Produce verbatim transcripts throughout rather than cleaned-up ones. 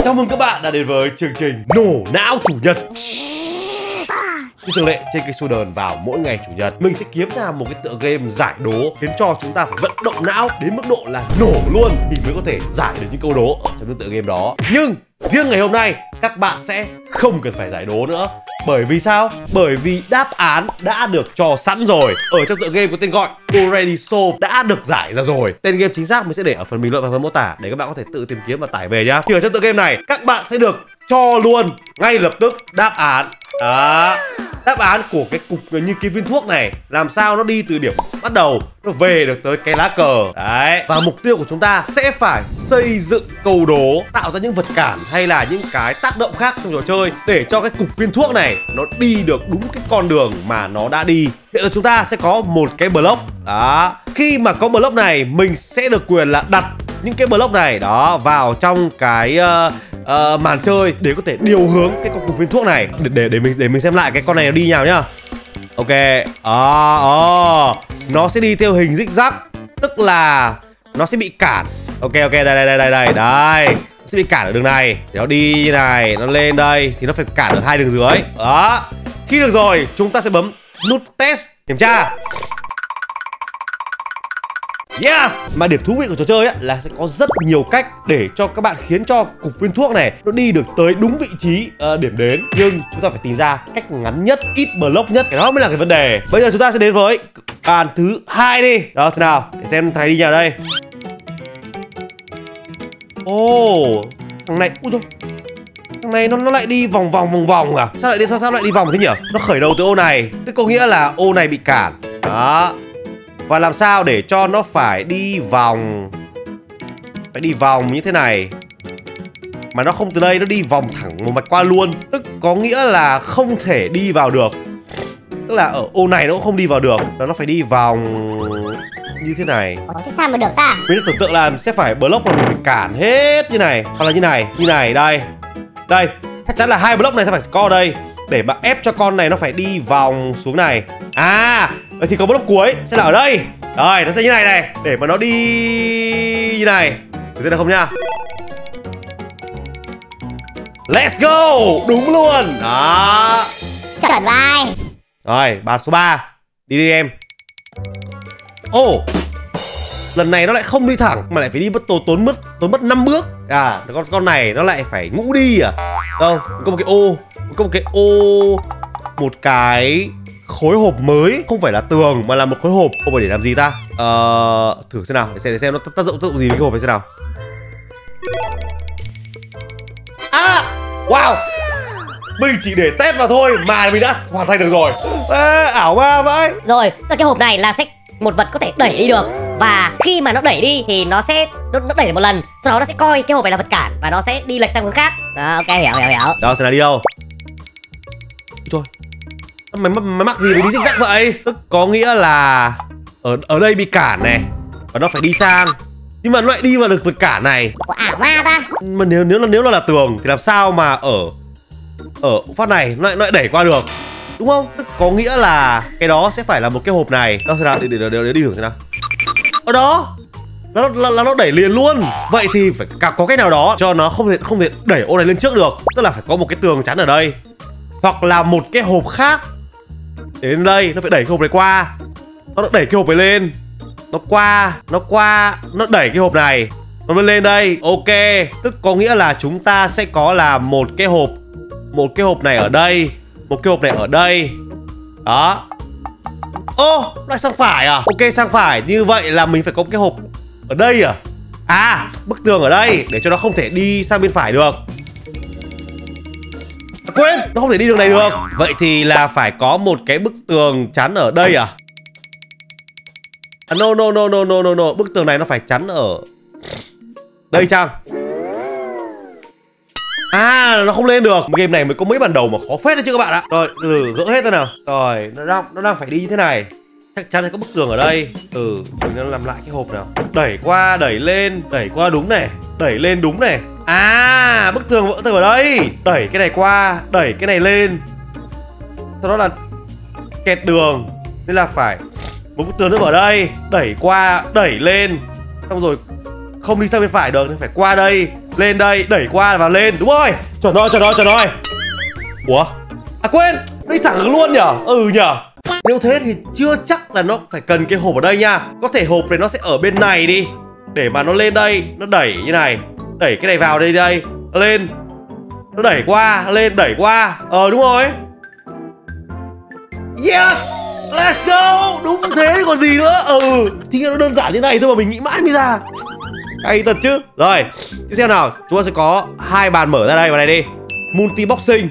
Chào mừng các bạn đã đến với chương trình Nổ Não Chủ nhật. Như thường lệ, trên kênh Soden vào mỗi ngày Chủ nhật mình sẽ kiếm ra một cái tựa game giải đố khiến cho chúng ta phải vận động não đến mức độ là nổ luôn thì mới có thể giải được những câu đố ở trong tựa game đó. Nhưng riêng ngày hôm nay các bạn sẽ không cần phải giải đố nữa. Bởi vì sao? Bởi vì đáp án đã được cho sẵn rồi. Ở trong tựa game có tên gọi Already Solved đã được giải ra rồi. Tên game chính xác mình sẽ để ở phần bình luận và phần mô tả để các bạn có thể tự tìm kiếm và tải về nhá. Thì ở trong tựa game này các bạn sẽ được cho luôn ngay lập tức đáp án. Đó. Đáp án của cái cục như cái viên thuốc này, làm sao nó đi từ điểm bắt đầu nó về được tới cái lá cờ. Đấy. Và mục tiêu của chúng ta sẽ phải xây dựng câu đố, tạo ra những vật cản hay là những cái tác động khác trong trò chơi để cho cái cục viên thuốc này nó đi được đúng cái con đường mà nó đã đi. Hiện giờ chúng ta sẽ có một cái block. Đó. Khi mà có block này mình sẽ được quyền là đặt những cái block này đó vào trong cái uh, uh, màn chơi để có thể điều hướng cái con cục viên thuốc này để để, để mình để mình xem lại cái con này nó đi nào nhá. Ok, à, à, nó sẽ đi theo hình zigzag, tức là nó sẽ bị cản. Ok ok đây đây đây đây đây đây, nó sẽ bị cản ở đường này. Để nó đi như này, nó lên đây thì nó phải cản ở hai đường dưới. Đó. Khi được rồi, chúng ta sẽ bấm nút test kiểm tra. Yes! Mà điểm thú vị của trò chơi ấy, là sẽ có rất nhiều cách để cho các bạn khiến cho cục viên thuốc này nó đi được tới đúng vị trí uh, điểm đến. Nhưng chúng ta phải tìm ra cách ngắn nhất, ít block nhất. Cái đó mới là cái vấn đề. Bây giờ chúng ta sẽ đến với bàn thứ hai đi. Đó, xem nào. Để xem thầy đi nhà đây. Ồ, oh, thằng này, ui dồi, thằng này nó nó lại đi vòng vòng vòng vòng à? Sao lại đi sao, sao lại đi vòng thế nhỉ? Nó khởi đầu từ ô này, tức có nghĩa là ô này bị cản. Đó. Và làm sao để cho nó phải đi vòng, phải đi vòng như thế này, mà nó không từ đây, nó đi vòng thẳng một mạch qua luôn. Tức có nghĩa là không thể đi vào được. Tức là ở ô này nó cũng không đi vào được, nó phải đi vòng như thế này. Ủa, thế sao mà được ta? Mình tưởng tượng là sẽ phải block mà mình phải cản hết như này. Hoặc là như này, như này, đây. Đây, chắc chắn là hai block này sẽ phải có ở đây để mà ép cho con này nó phải đi vòng xuống này. À, thì có block cuối sẽ là ở đây. Rồi, nó sẽ như này này, để mà nó đi như này. Được chưa, được không nhá? Let's go! Đúng luôn. Đó. Chuẩn vai. Rồi, bàn số ba. Đi đi em. Ồ, oh, lần này nó lại không đi thẳng mà lại phải đi mất tốn tốn mất tốn mất năm bước. À, con con này nó lại phải ngũ đi à? Đâu, có một cái ô, có một cái ô, một cái khối hộp mới, không phải là tường mà là một khối hộp. Không phải để làm gì ta? Ờ, thử xem nào, để xem, để xem nó tác dụng tác dụng gì với cái hộp này xem nào. À, wow, mình chỉ để test vào thôi mà mình đã hoàn thành được rồi. Ê, ảo ma vậy. Rồi, cái hộp này là sẽ một vật có thể đẩy đi được. Và khi mà nó đẩy đi thì nó sẽ nó, nó đẩy một lần, sau đó nó sẽ coi cái hộp này là vật cản và nó sẽ đi lệch sang hướng khác. Đó, ok, hiểu hiểu hiểu. Đó, sẽ là đi đâu? Trời, mày, mày mắc gì mà đi zigzag vậy? Tức có nghĩa là ở ở đây bị cản này và nó phải đi sang, nhưng mà nó lại đi vào được vật cản này. Có ảo ma ta. Mà nếu nếu là nếu nó là tường thì làm sao mà ở ở phát này nó lại, nó lại đẩy qua được, đúng không? Tức có nghĩa là cái đó sẽ phải là một cái hộp này. Đâu, thế nào, để, để, để, để đi thử thế nào. Ở đó nó là, là nó đẩy liền luôn. Vậy thì phải cả có cách nào đó cho nó không thể không thể đẩy ô này lên trước được. Tức là phải có một cái tường chắn ở đây, hoặc là một cái hộp khác để đến đây nó phải đẩy cái hộp này qua, nó đẩy cái hộp này lên, nó qua, nó qua, nó đẩy cái hộp này, nó mới lên đây. Ok, tức có nghĩa là chúng ta sẽ có là một cái hộp, một cái hộp này ở đây, một cái hộp này ở đây. Đó. Ô, oh, lại sang phải à? Ok, sang phải. Như vậy là mình phải có cái hộp ở đây à? À, bức tường ở đây để cho nó không thể đi sang bên phải được. À, quên, nó không thể đi đường này được. Vậy thì là phải có một cái bức tường chắn ở đây à? À, no, no, no, no, no, no, no. Bức tường này nó phải chắn ở đây chăng? À, nó không lên được. Game này mới có mấy bản đầu mà khó phết đấy chứ các bạn ạ. Rồi, từ gỡ hết ra nào. Rồi, nó đang nó đang phải đi như thế này. Chắc chắn là có bức tường ở đây. Ừ, mình nó làm lại cái hộp nào. Đẩy qua, đẩy lên, đẩy qua đúng này, đẩy lên đúng này. À, bức tường vỡ từ ở đây. Đẩy cái này qua, đẩy cái này lên. Sau đó là kẹt đường, nên là phải một bức tường nữa ở đây, đẩy qua, đẩy lên, xong rồi không đi sang bên phải được thì phải qua đây, Lên đây, đẩy qua và lên. Đúng rồi, chuẩn rồi, chuẩn rồi, chuẩn rồi. Ủa? À quên, đi thẳng luôn nhở? Ừ nhở? Nếu thế thì chưa chắc là nó phải cần cái hộp ở đây nha. Có thể hộp này nó sẽ ở bên này đi, để mà nó lên đây, nó đẩy như này. Đẩy cái này vào đây đây, lên. Nó đẩy qua, lên, đẩy qua. Ờ đúng rồi. Yes, let's go. Đúng thế còn gì nữa. Ừ, thì nó đơn giản như này thôi mà mình nghĩ mãi mới ra. Hay thật chứ. Rồi, tiếp theo nào, chúng ta sẽ có hai bàn mở ra đây, vào này đi. Multi boxing.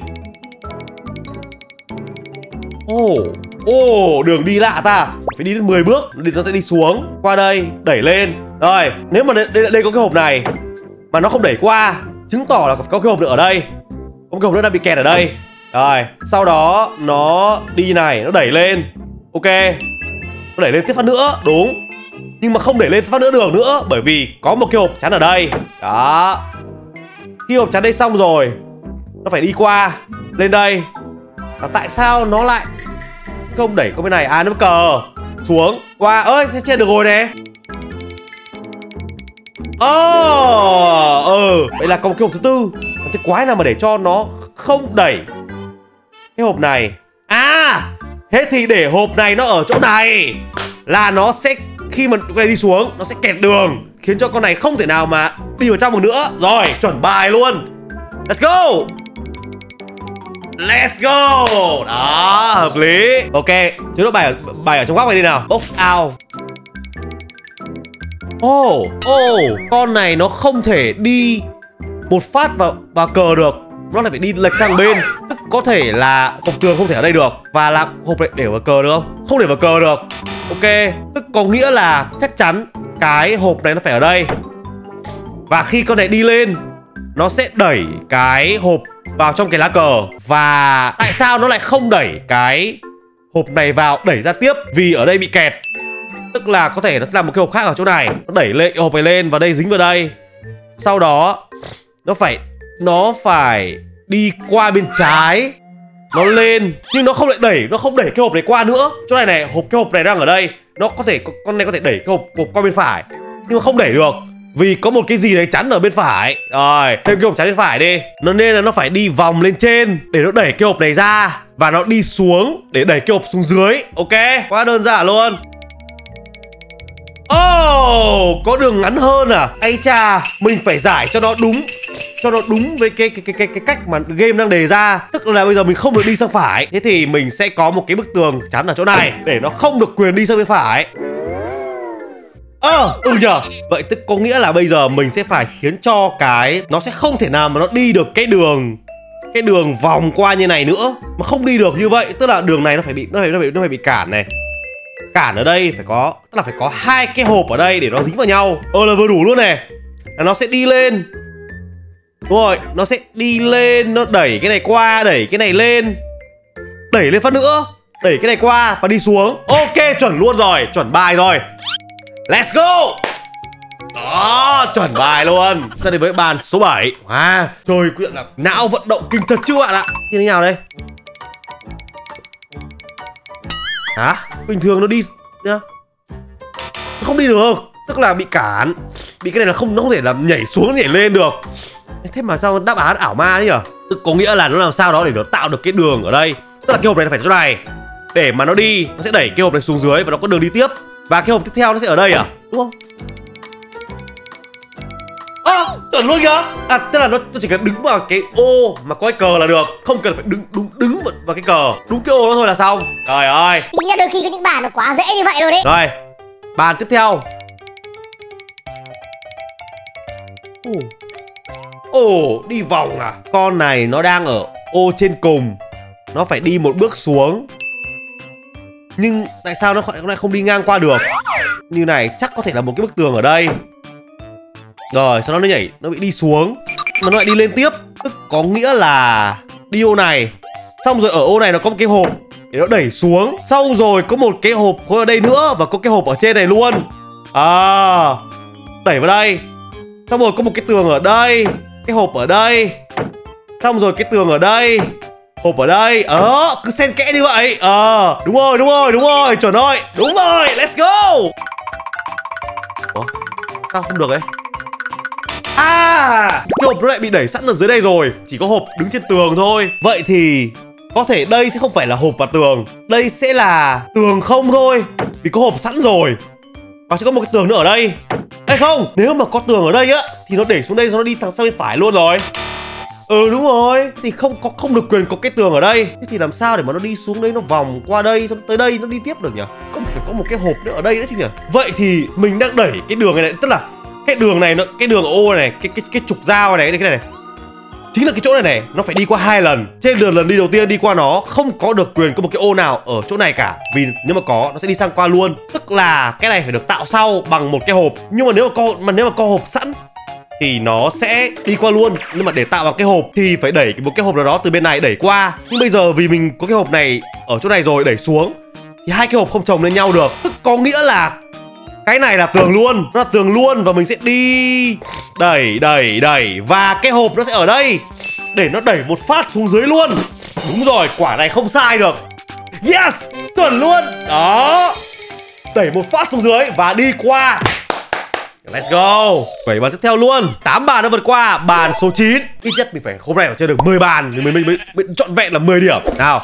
Ồ, oh, ồ, oh, đường đi lạ ta. Phải đi đến mười bước, nó sẽ đi xuống. Qua đây, đẩy lên. Rồi, nếu mà đây, đây, đây có cái hộp này mà nó không đẩy qua, chứng tỏ là có cái hộp nữa ở đây. Có cái hộp nữa đang bị kẹt ở đây. Rồi, sau đó nó đi này, nó đẩy lên. Ok, nó đẩy lên tiếp phát nữa, đúng. Nhưng mà không đẩy lên phát nữa đường nữa, bởi vì có một cái hộp chắn ở đây. Đó. Khi hộp chắn đây xong rồi, nó phải đi qua, lên đây. Và tại sao nó lại không đẩy qua bên này? À, nó cờ xuống, qua, ơi, trên được rồi nè. Ờ, ừ, vậy là có một cái hộp thứ tư. Cái quái nào mà để cho nó không đẩy cái hộp này? À, thế thì để hộp này nó ở chỗ này là nó sẽ, khi mà cái này đi xuống, nó sẽ kẹt đường, khiến cho con này không thể nào mà đi vào trong được nữa. Rồi, chuẩn bài luôn. Let's go. Let's go. Đó, hợp lý. Ok, chế độ bài ở, bài ở trong góc này đi nào. Box out. Ồ, oh, ồ, oh, con này nó không thể đi một phát vào, vào cờ được. Nó lại phải đi lệch sang bên. Tức có thể là cổng tường không thể ở đây được. Và làm hộp này để vào cờ được không? Không để vào cờ được. Ok, tức có nghĩa là chắc chắn cái hộp này nó phải ở đây. Và khi con này đi lên, nó sẽ đẩy cái hộp vào trong cái lá cờ. Và tại sao nó lại không đẩy cái hộp này vào, đẩy ra tiếp? Vì ở đây bị kẹt. Tức là có thể nó sẽ làm một cái hộp khác ở chỗ này. Nó đẩy lên cái hộp này lên và đây dính vào đây. Sau đó Nó phải Nó phải đi qua bên trái, nó lên, nhưng nó không lại đẩy, nó không đẩy cái hộp này qua nữa. Chỗ này này, hộp cái hộp này đang ở đây. Nó có thể, con này có thể đẩy cái hộp, hộp qua bên phải, nhưng mà không đẩy được vì có một cái gì đấy chắn ở bên phải. Rồi, thêm cái hộp chắn bên phải đi. Nó nên là nó phải đi vòng lên trên để nó đẩy cái hộp này ra, và nó đi xuống để đẩy cái hộp xuống dưới. Ok, quá đơn giản luôn. Oh, có đường ngắn hơn à? Ây cha, mình phải giải cho nó đúng, cho nó đúng với cái cái cái cái, cái cách mà game đang đề ra. Tức là bây giờ mình không được đi sang phải, thế thì mình sẽ có một cái bức tường chắn ở chỗ này để nó không được quyền đi sang bên phải. Ờ, à, ừ nhờ. Vậy tức có nghĩa là bây giờ mình sẽ phải khiến cho cái nó sẽ không thể nào mà nó đi được cái đường cái đường vòng qua như này nữa, mà không đi được như vậy. Tức là đường này nó phải bị nó phải nó phải, nó phải bị cản này. Cản ở đây phải có, tức là phải có hai cái hộp ở đây để nó dính vào nhau. Ờ là vừa đủ luôn này. Là nó sẽ đi lên. Đúng rồi, nó sẽ đi lên, nó đẩy cái này qua, đẩy cái này lên, đẩy lên phát nữa, đẩy cái này qua và đi xuống. Ok, chuẩn luôn rồi, chuẩn bài rồi. Let's go. Đó, chuẩn bài luôn. Ra đến với bàn số bảy. À, trời, quyết định là não vận động kinh thật chứ bạn ạ. Như thế nào đây? Hả? Bình thường nó đi nhá, nó không đi được, tức là bị cản, bị cái này là không, nó không thể làm nhảy xuống nhảy lên được. Thế mà sao đáp án ảo ma đấy nhở? Tức có nghĩa là nó làm sao đó để nó tạo được cái đường ở đây. Tức là cái hộp này nó phải chỗ này, để mà nó đi, nó sẽ đẩy cái hộp này xuống dưới và nó có đường đi tiếp. Và cái hộp tiếp theo nó sẽ ở đây à? Đúng không? Ơ, à, chuẩn luôn kìa. À, tức là nó chỉ cần đứng vào cái ô mà có cái cờ là được, không cần phải đứng đúng đứng vào cái cờ, đúng cái ô đó thôi là xong. Trời ơi, chính là đôi khi có những bàn nó quá dễ như vậy rồi đấy. Rồi, bàn tiếp theo. Ồ, ồ, đi vòng à? Con này nó đang ở ô trên cùng, nó phải đi một bước xuống. Nhưng tại sao nó lại không đi ngang qua được? Như này chắc có thể là một cái bức tường ở đây. Rồi, sau đó nó nhảy, nó bị đi xuống, mà nó lại đi lên tiếp. Tức có nghĩa là đi ô này, xong rồi ở ô này nó có một cái hộp để nó đẩy xuống. Xong rồi có một cái hộp ở đây nữa, và có cái hộp ở trên này luôn. À, đẩy vào đây. Xong rồi có một cái tường ở đây, cái hộp ở đây. Xong rồi cái tường ở đây, hộp ở đây. Ờ, cứ xen kẽ như vậy. Ờ, đúng rồi, đúng rồi, đúng rồi, chuẩn rồi. Đúng rồi, let's go. Ủa, sao không được ấy? À, cái hộp nó lại bị đẩy sẵn ở dưới đây rồi. Chỉ có hộp đứng trên tường thôi. Vậy thì có thể đây sẽ không phải là hộp và tường. Đây sẽ là tường không thôi. Vì có hộp sẵn rồi. Và sẽ có một cái tường nữa ở đây. Hay không? Nếu mà có tường ở đây á thì nó để xuống đây, nó đi thẳng sang bên phải luôn rồi. Ừ đúng rồi. Thì không có không được quyền có cái tường ở đây. Thế thì làm sao để mà nó đi xuống đây, nó vòng qua đây, xong tới đây nó đi tiếp được nhỉ? Có phải có một cái hộp nữa ở đây nữa chứ nhỉ? Vậy thì mình đang đẩy cái đường này này, tức là cái đường này nó cái đường ô này, cái cái cái trục dao này, cái này này. Chính là cái chỗ này này, nó phải đi qua hai lần. Trên đường lần đi đầu tiên đi qua nó không có được quyền có một cái ô nào ở chỗ này cả. Vì nếu mà có nó sẽ đi sang qua luôn. Tức là cái này phải được tạo sau bằng một cái hộp. Nhưng mà nếu mà có mà nếu mà có hộp sẵn thì nó sẽ đi qua luôn. Nhưng mà để tạo bằng cái hộp thì phải đẩy một cái hộp nào đó từ bên này đẩy qua. Nhưng bây giờ vì mình có cái hộp này ở chỗ này rồi đẩy xuống thì hai cái hộp không chồng lên nhau được. Tức có nghĩa là cái này là tường luôn, nó là tường luôn. Và mình sẽ đi đẩy đẩy đẩy và cái hộp nó sẽ ở đây để nó đẩy một phát xuống dưới luôn. Đúng rồi, quả này không sai được. Yes, chuẩn luôn. Đó, đẩy một phát xuống dưới và đi qua. Let's go. Bảy bàn tiếp theo luôn. Tám bàn đã vượt qua bàn số chín. Ít nhất mình phải hôm nay phải chơi được mười bàn thì mình mình, mình, mình trọn vẹn là mười điểm. Nào.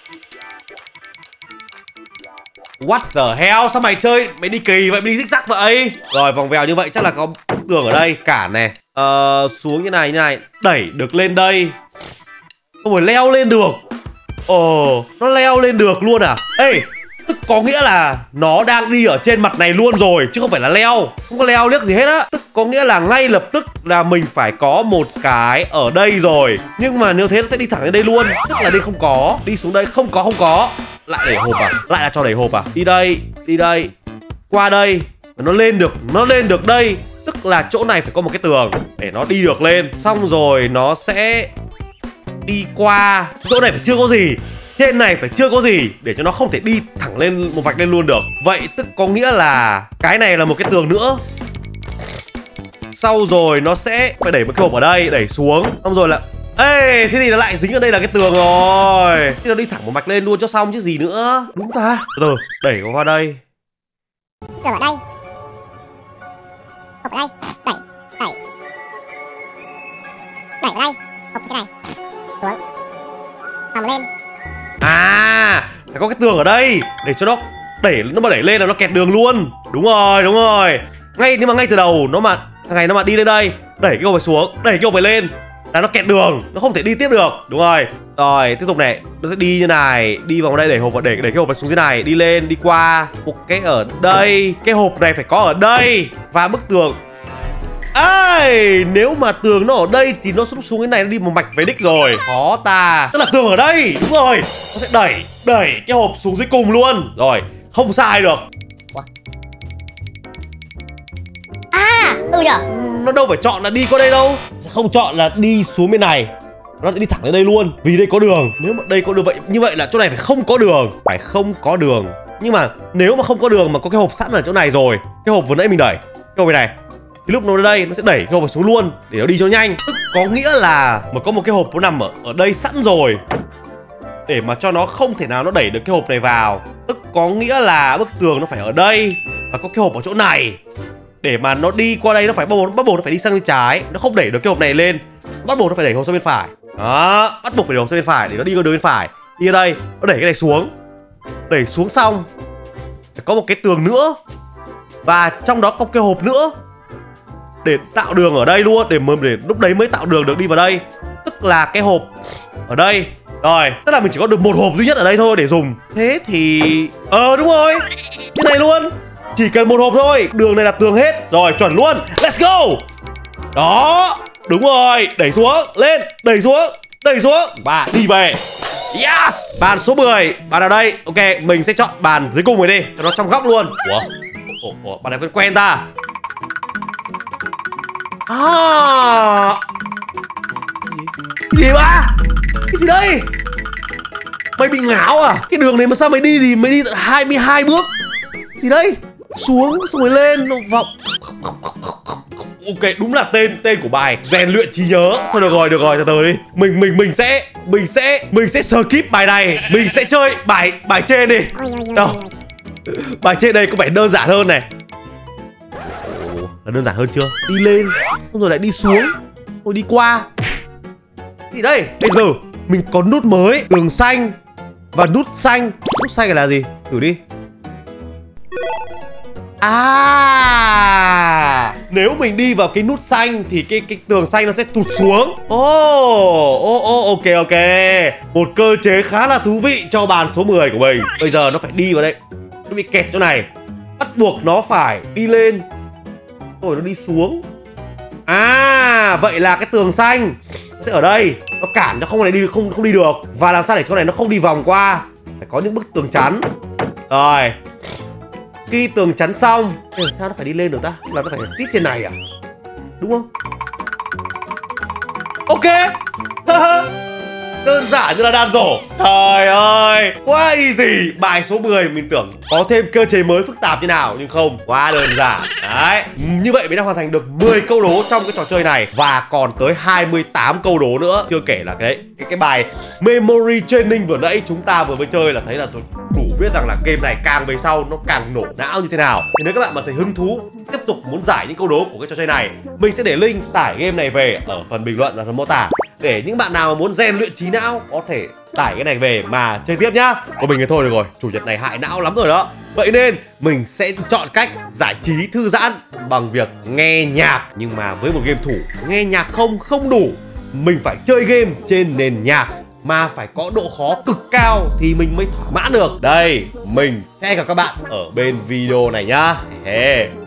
What the hell? Sao mày chơi mày đi kỳ vậy, mày đi zigzag vậy? Rồi vòng vèo như vậy chắc là có tường ở đây. Cản này. Ờ, xuống như này như này. Đẩy được lên đây. Không phải leo lên được. Ồ, nó leo lên được luôn à? Ê, tức có nghĩa là nó đang đi ở trên mặt này luôn rồi chứ không phải là leo. Không có leo liếc gì hết á. Tức có nghĩa là ngay lập tức là mình phải có một cái ở đây rồi. Nhưng mà nếu thế nó sẽ đi thẳng lên đây luôn. Tức là đây không có. Đi xuống đây không có không có. Lại đẩy hộp à? Lại là cho đẩy hộp à? Đi đây, đi đây, qua đây. Nó lên được, nó lên được đây. Tức là chỗ này phải có một cái tường để nó đi được lên. Xong rồi nó sẽ đi qua. Chỗ này phải chưa có gì. Trên này phải chưa có gì để cho nó không thể đi thẳng lên một vạch lên luôn được. Vậy tức có nghĩa là cái này là một cái tường nữa. Sau rồi nó sẽ phải đẩy một cái hộp ở đây, đẩy xuống. Xong rồi là ê, thế thì nó lại dính ở đây là cái tường rồi. Thế nó đi thẳng một mạch lên luôn cho xong chứ gì nữa. Đúng ta. Từ từ, đẩy qua đây. Tường ở đây. Hộp ở đây. Đẩy, đẩy. Đẩy vào đây. Hộp cái này. Xuống. Vòng lên. À, phải có cái tường ở đây để cho nó đẩy, nó mà đẩy lên là nó kẹt đường luôn. Đúng rồi, đúng rồi. Ngay nhưng mà ngay từ đầu nó mà thằng này nó mà đi lên đây, đẩy cái hộp này xuống, đẩy cái hộp này lên là nó kẹt đường, nó không thể đi tiếp được. Đúng rồi. Rồi, tiếp tục này, nó sẽ đi như này, đi vào đây đẩy hộp và để đẩy cái hộp này xuống dưới này, đi lên, đi qua một cái ở đây, cái hộp này phải có ở đây và bức tường. Ê, nếu mà tường nó ở đây thì nó xuống xuống cái này nó đi một mạch về đích rồi. Khó ta. Tức là tường ở đây, đúng rồi. Nó sẽ đẩy, đẩy cái hộp xuống dưới cùng luôn. Rồi, không sai được. À, ừ nhở. Nó đâu phải chọn là đi qua đây đâu. Không chọn là đi xuống bên này. Nó sẽ đi thẳng lên đây luôn. Vì đây có đường. Nếu mà đây có đường vậy, như vậy là chỗ này phải không có đường. Phải không có đường. Nhưng mà nếu mà không có đường mà có cái hộp sẵn ở chỗ này rồi, cái hộp vừa nãy mình đẩy, cái hộp này thì lúc nó đến đây nó sẽ đẩy cái hộp xuống luôn để nó đi cho nhanh. Tức có nghĩa là mà có một cái hộp nó nằm ở ở đây sẵn rồi để mà cho nó không thể nào nó đẩy được cái hộp này vào. Tức có nghĩa là bức tường nó phải ở đây và có cái hộp ở chỗ này để mà nó đi qua đây. Nó phải bắt buộc, bắt buộc nó phải đi sang bên trái, nó không đẩy được cái hộp này lên, bắt buộc nó phải đẩy hộp sang bên phải. Đó, bắt buộc phải đẩy hộp sang bên phải để nó đi qua đường bên phải. Đi ở đây nó đẩy cái này xuống, đẩy xuống xong phải có một cái tường nữa và trong đó có cái hộp nữa để tạo đường ở đây luôn, để để lúc đấy mới tạo đường được đi vào đây. Tức là cái hộp ở đây. Rồi, tức là mình chỉ có được một hộp duy nhất ở đây thôi để dùng. Thế thì ờ đúng rồi, như này luôn. Chỉ cần một hộp thôi, đường này là tường hết. Rồi, chuẩn luôn. Let's go. Đó, đúng rồi. Đẩy xuống, lên, đẩy xuống, đẩy xuống và đi về. Yes. Bàn số mười. Bàn ở đây. Ok, mình sẽ chọn bàn dưới cùng này đi cho nó trong góc luôn. Ủa, ủa, ủa bàn này quen quen ta. À, cái gì ba? Cái gì đây? Mày bị ngáo à? Cái đường này mà sao mày đi gì? Mày đi tận hai mươi hai bước. Cái gì đây? Xuống xong rồi lên vọng. Ok, đúng là tên tên của bài rèn luyện trí nhớ. Thôi được rồi, được rồi, từ từ đi. Mình mình mình sẽ mình sẽ mình sẽ skip bài này. Mình sẽ chơi bài bài trên đi. Đâu? Bài trên đây có vẻ đơn giản hơn này. Là đơn giản hơn chưa? Đi lên Xong rồi lại đi xuống, rồi đi qua. Thì đây, bây giờ mình có nút mới, tường xanh và nút xanh. Nút xanh này là gì? Thử đi. À, nếu mình đi vào cái nút xanh thì cái cái tường xanh nó sẽ tụt xuống. Ô, ô, ô, ok, ok. Một cơ chế khá là thú vị cho bàn số mười của mình. Bây giờ nó phải đi vào đây. Nó bị kẹt chỗ này. Bắt buộc nó phải đi lên. Rồi nó đi xuống. À, vậy là cái tường xanh nó sẽ ở đây. Nó cản cho không này đi không không đi được. Và làm sao để chỗ này nó không đi vòng qua? Phải có những bức tường chắn. Rồi. Khi tường chắn xong, làm sao nó phải đi lên được ta? Là nó phải tít trên này à? Đúng không? Ok. Đơn giản như là đàn rổ. Trời ơi, quá easy. Bài số mười mình tưởng có thêm cơ chế mới phức tạp như nào, nhưng không, quá đơn giản. Đấy, như vậy mình đã hoàn thành được mười câu đố trong cái trò chơi này. Và còn tới hai mươi tám câu đố nữa. Chưa kể là cái đấy, cái, cái bài Memory Training vừa nãy chúng ta vừa mới chơi là thấy là tôi đủ biết rằng là game này càng về sau nó càng nổ não như thế nào. Thì nếu các bạn mà thấy hứng thú tiếp tục muốn giải những câu đố của cái trò chơi này, mình sẽ để link tải game này về ở phần bình luận và phần mô tả, để những bạn nào mà muốn rèn luyện trí não có thể tải cái này về mà chơi tiếp nhá. Của mình thì thôi được rồi, chủ nhật này hại não lắm rồi đó. Vậy nên mình sẽ chọn cách giải trí thư giãn bằng việc nghe nhạc. Nhưng mà với một game thủ, nghe nhạc không không đủ. Mình phải chơi game trên nền nhạc mà phải có độ khó cực cao thì mình mới thỏa mãn được. Đây, mình sẽ gặp các bạn ở bên video này nhá. Hey.